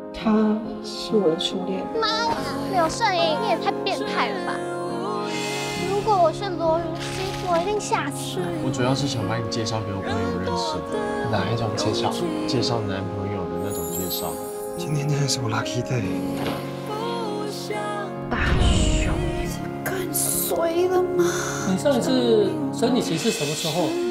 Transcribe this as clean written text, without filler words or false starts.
他是我的初恋。 妈呀，柳胜英，你也太变态了吧！如果我是罗云熙，我一定吓死。 我主要是想把你介绍给我朋友认识。 哪一种介绍？ 介绍男朋友的那种介绍。 今天真的是我 lucky day。 大雄，你是跟随了吗？ 你上一次生理期是什么时候？